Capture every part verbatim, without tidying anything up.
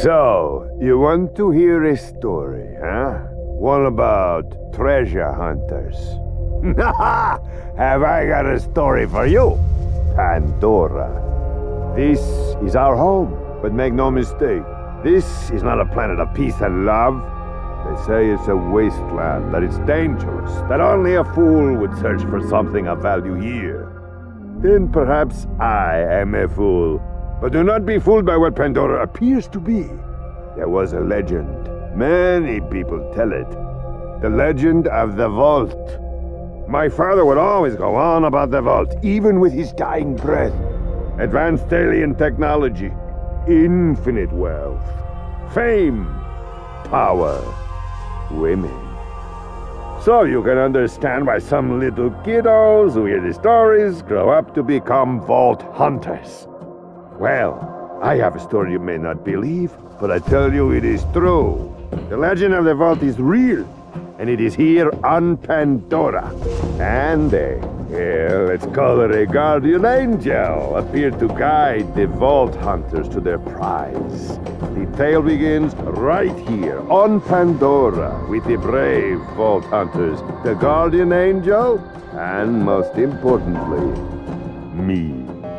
So, you want to hear a story, huh? One about treasure hunters. Have I got a story for you? Pandora. This is our home, but make no mistake, this is not a planet of peace and love. They say it's a wasteland, that it's dangerous, that only a fool would search for something of value here. Then perhaps I am a fool. But do not be fooled by what Pandora appears to be. There was a legend. Many people tell it. The legend of the vault. My father would always go on about the vault, even with his dying breath. Advanced alien technology, infinite wealth, fame, power, women. So you can understand why some little kiddos who hear the stories grow up to become vault hunters. Well, I have a story you may not believe, but I tell you it is true. The legend of the vault is real, and it is here on Pandora. And a, uh, let's call her a guardian angel, appeared to guide the vault hunters to their prize. The tale begins right here on Pandora with the brave vault hunters, the guardian angel, and most importantly, me.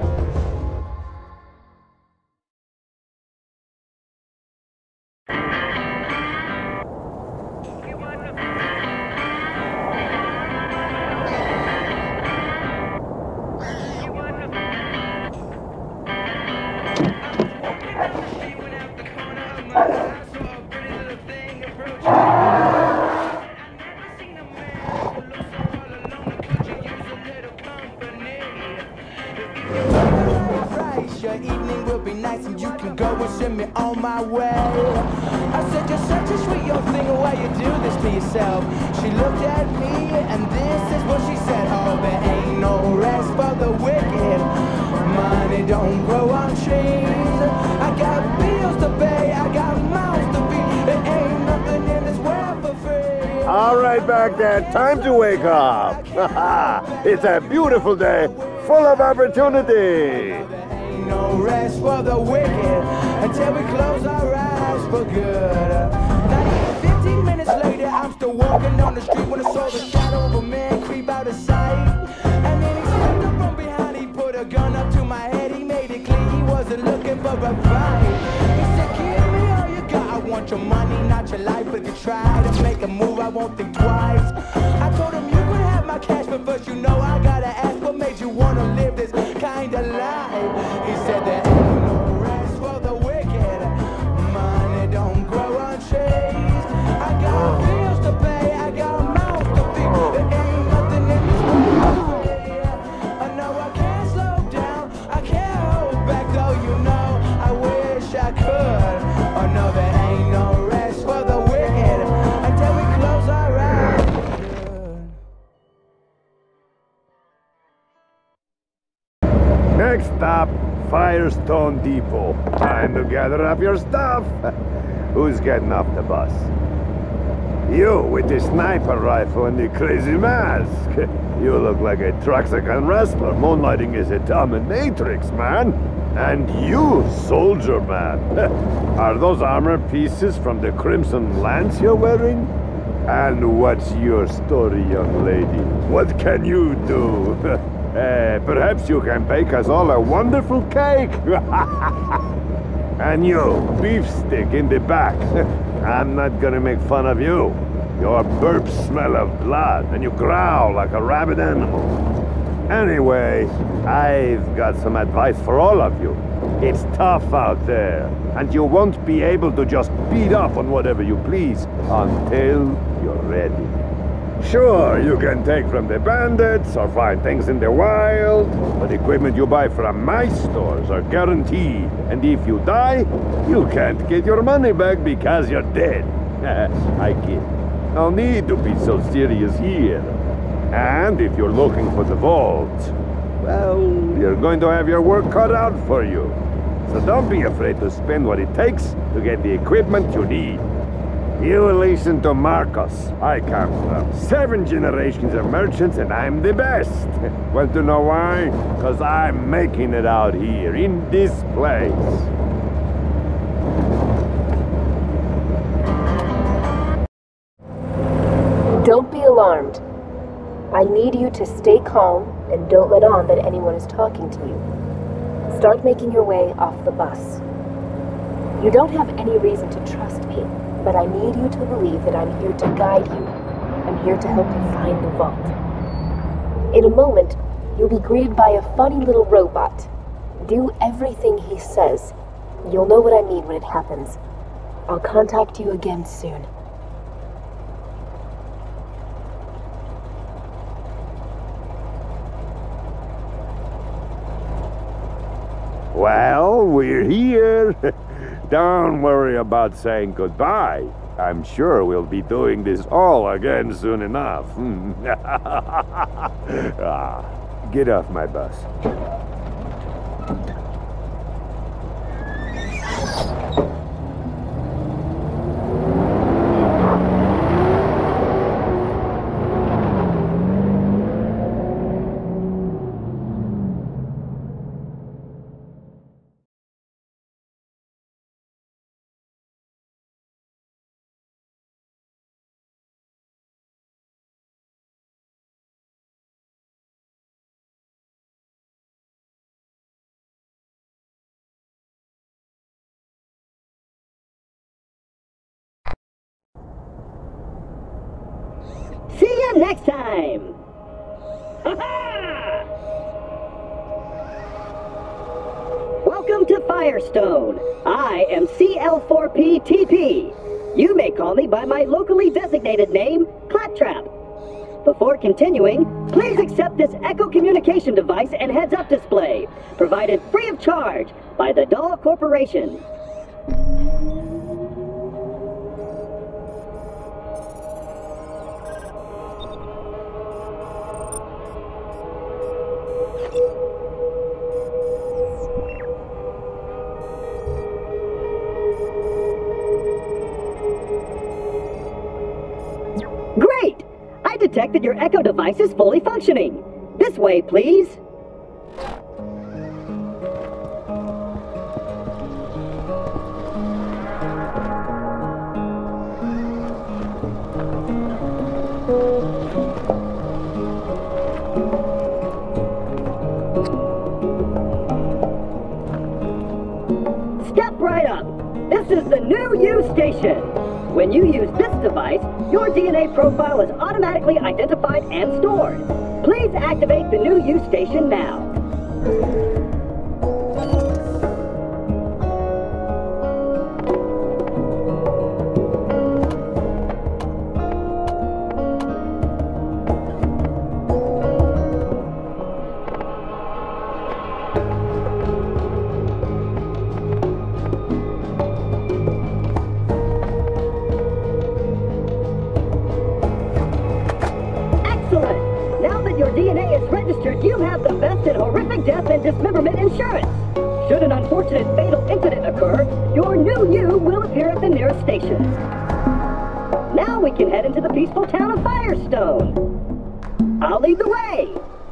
Your evening will be nice and you can go and send me on my way. I said you're such a sweet young thing, why you do this to yourself? She looked at me and this is what she said. Oh, there ain't no rest for the wicked. Money don't grow on trees. I got bills to pay, I got mouths to feed. There ain't nothing in this world for free. All right, back there, time to wake up. It's a beautiful day, full of opportunity. No rest for the wicked until we close our eyes for good. Not even fifteen minutes later, I'm still walking down the street when I saw the shadow of a man creep out of sight. And then he stepped up from behind, he put a gun up to my head, he made it clear he wasn't looking for a fight. He said, give me all you got, I want your money, not your life. If you try to make a move, I won't think twice. I told him you could have my cash, but first you know I gotta ask, what made you wanna live this kind of life? He said there ain't no rest for the wicked. Money don't grow on trees. I got bills to pay, I got mouths to feed. There ain't nothing in this world for free. I know I can't slow down, I can't hold back, though you know I wish I could. Oh no, there ain't no rest for the wicked until we close our eyes. Next stop, Firestone Depot. Time to gather up your stuff. Who's getting off the bus? You, with the sniper rifle and the crazy mask. You look like a Traxican wrestler moonlighting as a dominatrix, man. And you, soldier man. Are those armor pieces from the Crimson Lance you're wearing? And what's your story, young lady? What can you do? Uh, perhaps you can bake us all a wonderful cake. And you, beef stick in the back. I'm not gonna make fun of you. Your burps smell of blood, and you growl like a rabid animal. Anyway, I've got some advice for all of you. It's tough out there, and you won't be able to just beat up on whatever you please until you're ready. Sure, you can take from the bandits or find things in the wild, but equipment you buy from my stores are guaranteed. And if you die, you can't get your money back because you're dead. I kid. No need to be so serious here. And if you're looking for the vault, well, you're going to have your work cut out for you. So don't be afraid to spend what it takes to get the equipment you need. You listen to Marcos. I come from seven generations of merchants and I'm the best. Want to know why? Because I'm making it out here, in this place. Don't be alarmed. I need you to stay calm and don't let on that anyone is talking to you. Start making your way off the bus. You don't have any reason to trust me, but I need you to believe that I'm here to guide you. I'm here to help you find the vault. In a moment, you'll be greeted by a funny little robot. Do everything he says. You'll know what I mean when it happens. I'll contact you again soon. Well, we're here. Don't worry about saying goodbye. I'm sure we'll be doing this all again soon enough. ah, get off my bus. See you next time! Ha-ha! Welcome to Firestone. I am C L four P T P. You may call me by my locally designated name, Claptrap. Before continuing, please accept this Echo communication device and heads-up display, provided free of charge by the Doll Corporation. Great! I detect that your Echo device is fully functioning. This way, please. Step right up. This is the new U station. When you use this device, your D N A profile is automatically identified and stored. Please activate the new U station now. You have the best in horrific death and dismemberment insurance. Should an unfortunate fatal incident occur, your new you will appear at the nearest station. Now we can head into the peaceful town of Firestone. I'll lead the way.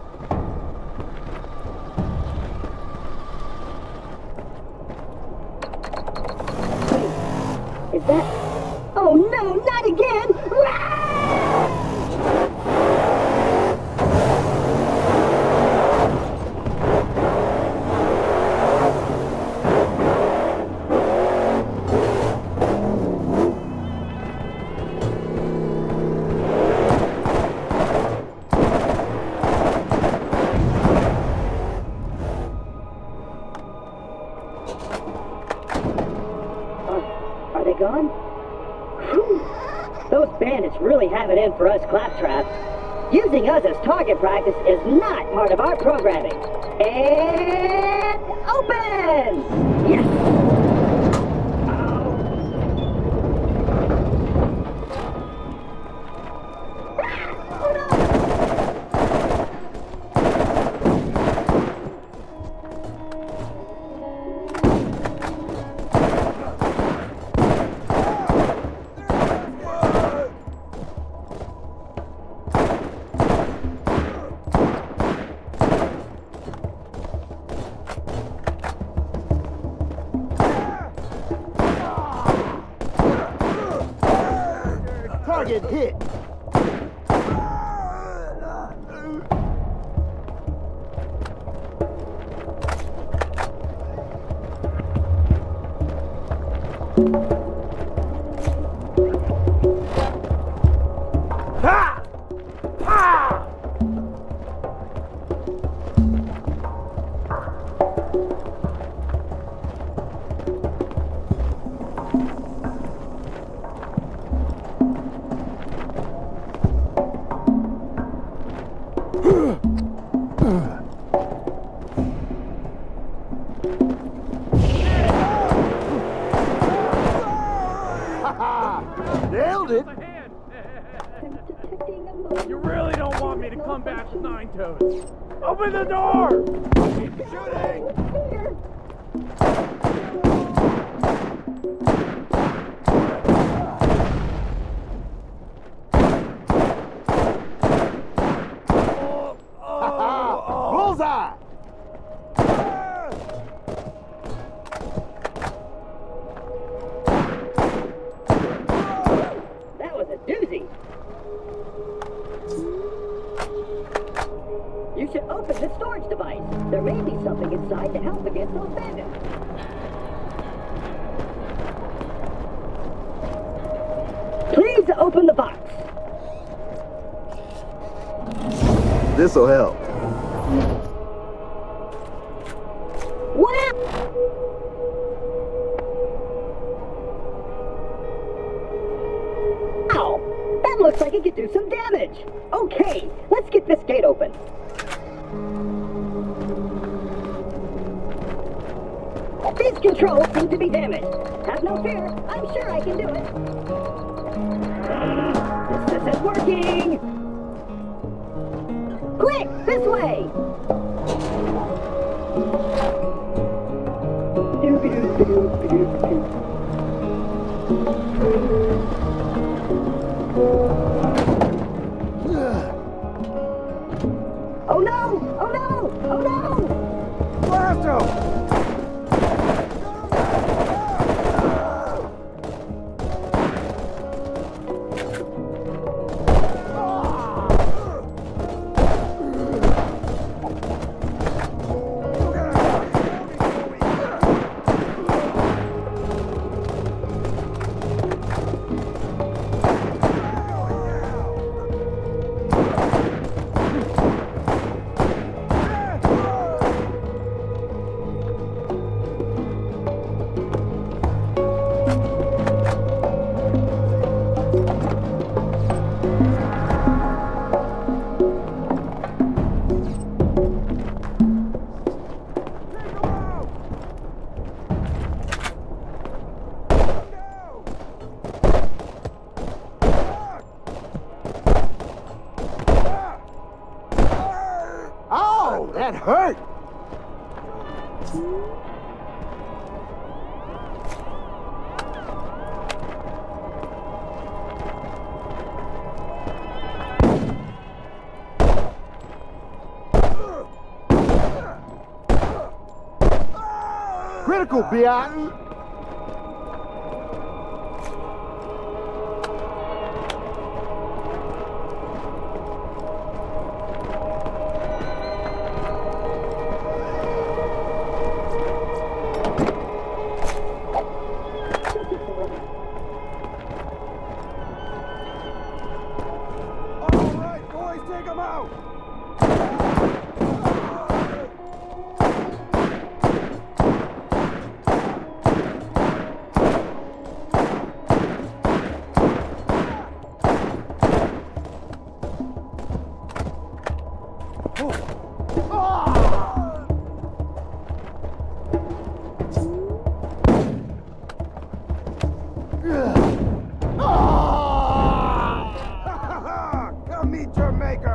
Wait, is that... Oh no, not again! Rah! Gone? Whew. Those bandits really have it in for us Claptrap. Using us as target practice is not part of our programming. And open! Yes! Nailed it! You really don't want me to come back with Nine Toes. Open the door! Shooting! Bullseye! That was a doozy. You should open the storage device. There may be something inside to help against those bandits. Please open the box. This'll help. Wow! Ow! That looks like it could do some damage. Okay, let's get this gate open. These controls seem to be damaged. Have no fear, I'm sure I can do it. This isn't working! Quick, this way! Oh no! Oh no! Oh no! Blast him! Oh, that hurt! Critical, Beaton! Take him out! Come meet your maker!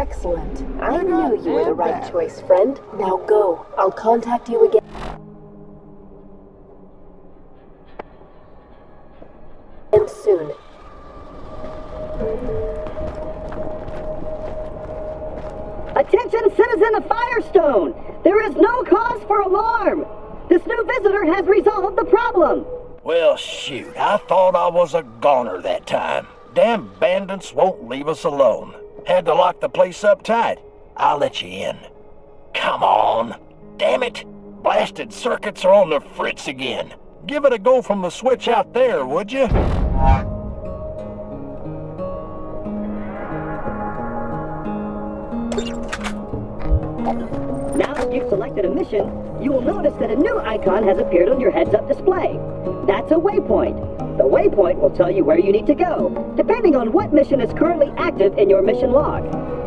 Excellent. I knew you were the right choice, friend. Now go. I'll contact you again soon. Attention, citizen of Firestone! There is no cause for alarm! This new visitor has resolved the problem! Well, shoot, I thought I was a goner that time. Damn bandits won't leave us alone. Had to lock the place up tight. I'll let you in. Come on. Damn it! Blasted circuits are on the fritz again. Give it a go from the switch out there, would you? Now that you've selected a mission, you will notice that a new icon has appeared on your heads-up display. That's a waypoint. The waypoint will tell you where you need to go, depending on what mission is currently active in your mission log.